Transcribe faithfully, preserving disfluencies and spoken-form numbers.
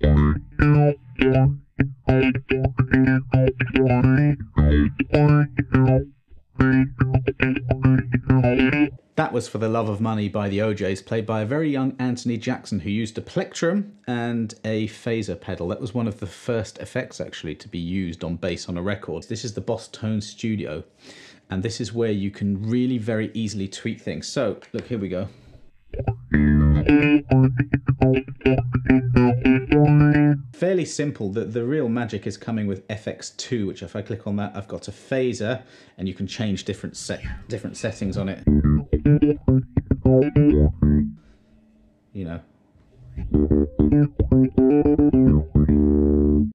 That was For the Love of Money by the O Js, played by a very young Anthony Jackson, who used a plectrum and a phaser pedal. That was one of the first effects actually to be used on bass on a record. This is the Boss Tone Studio, and this is where you can really very easily tweak things. So look, here we go. Fairly simple. The, the real magic is coming with F X two, which if I click on that, I've got a phaser, and you can change different set different settings on it. You know.